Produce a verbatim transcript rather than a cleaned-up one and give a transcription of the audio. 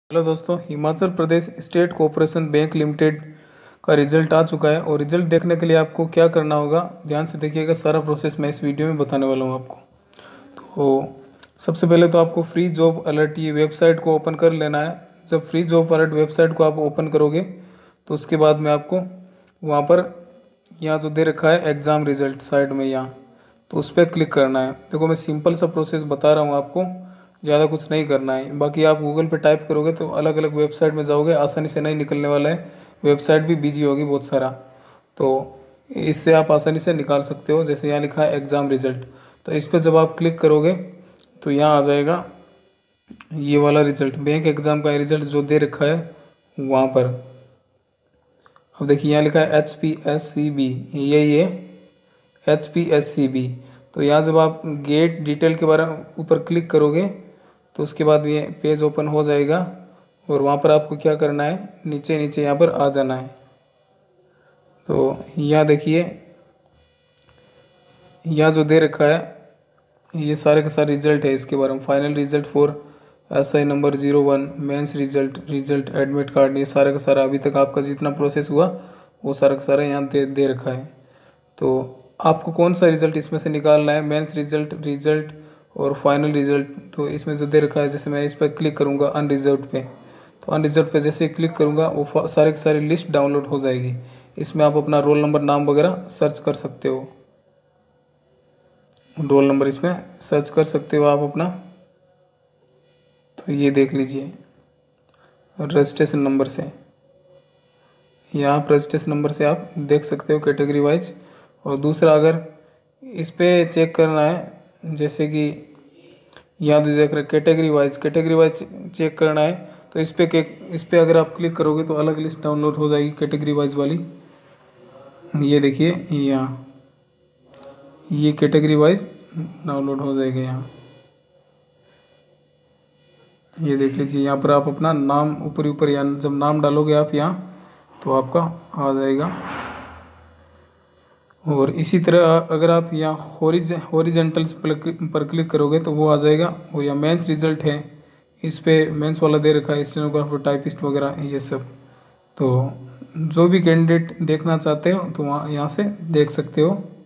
Hello दोस्तों, Himachal Pradesh state cooperation bank limited का result आ चुका है। और रिजल्ट देखने के लिए आपको क्या करना होगा, ध्यान से देखिएगा। सारा प्रोसेस मैं इस वीडियो में बताने वाला हूँ आपको। तो सबसे पहले तो आपको फ्री जॉब अलर्ट ये वेबसाइट को ओपन कर लेना है। जब फ्री जॉब अलर्ट वेबसाइट को आप ओपन करोगे तो उसके बाद में आपको वहाँ पर यहाँ जो दे रखा है एग्ज़ाम रिजल्ट साइड में यहाँ, तो उस पर क्लिक करना है। देखो मैं सिंपल सा प्रोसेस बता रहा हूँ आपको, ज़्यादा कुछ नहीं करना है। बाकी आप गूगल पे टाइप करोगे तो अलग अलग वेबसाइट में जाओगे, आसानी से नहीं निकलने वाला है। वेबसाइट भी बिजी होगी बहुत सारा, तो इससे आप आसानी से निकाल सकते हो। जैसे यहाँ लिखा है एग्ज़ाम रिजल्ट, तो इस पर जब आप क्लिक करोगे तो यहाँ आ जाएगा ये वाला रिजल्ट, बैंक एग्ज़ाम का रिजल्ट जो दे रखा है वहाँ पर। अब देखिए यहाँ लिखा है H P S C B, यही है H P S C B. तो यहाँ जब आप गेट डिटेल के बारे में ऊपर क्लिक करोगे तो उसके बाद ये पेज ओपन हो जाएगा। और वहाँ पर आपको क्या करना है, नीचे नीचे यहाँ पर आ जाना है। तो यहाँ देखिए यहाँ जो दे रखा है ये सारे के सारे रिजल्ट है इसके बारे में। Final result for S I number zero one, mains result, result admit card, ये सारा का सारा अभी तक आपका जितना प्रोसेस हुआ वो सारा का सारा यहाँ दे दे रखा है। तो आपको कौन सा रिजल्ट इसमें से निकालना है, मेंस रिजल्ट, रिजल्ट और फाइनल रिजल्ट। तो इसमें जो दे रखा है, जैसे मैं इस पर क्लिक करूँगा अनरिजर्व पे, तो अनरिजर्व पे जैसे क्लिक करूँगा वो सारे की सारी लिस्ट डाउनलोड हो जाएगी। इसमें आप अपना रोल नंबर, नाम वगैरह सर्च कर सकते हो। रोल नंबर इसमें सर्च कर सकते हो आप अपना। तो ये देख लीजिए रजिस्ट्रेशन नंबर से, यहाँ पर रजिस्ट्रेशन नंबर से आप देख सकते हो कैटेगरी वाइज। और दूसरा अगर इस पे चेक करना है, जैसे कि यहाँ देख रहे category wise, category wise check करना है तो इस पे इस पे अगर आप क्लिक करोगे तो अलग लिस्ट डाउनलोड हो जाएगी कैटेगरी वाइज वाली। ये देखिए यहाँ ये कैटेगरी वाइज डाउनलोड हो जाएगा यहाँ, ये देख लीजिए। यहाँ पर आप अपना नाम ऊपर ऊपर यहाँ जब नाम डालोगे आप यहाँ तो आपका आ जाएगा। और इसी तरह अगर आप यहाँ हॉरिज हॉरिजेंटल्स पर क्लिक करोगे तो वो आ जाएगा। और यहाँ मेंस रिजल्ट है, इस पे मेंस वाला दे रखा है, स्टेनोग्राफर, टाइपिस्ट वगैरह ये सब। तो जो भी कैंडिडेट देखना चाहते हो तो वहाँ यहाँ से देख सकते हो।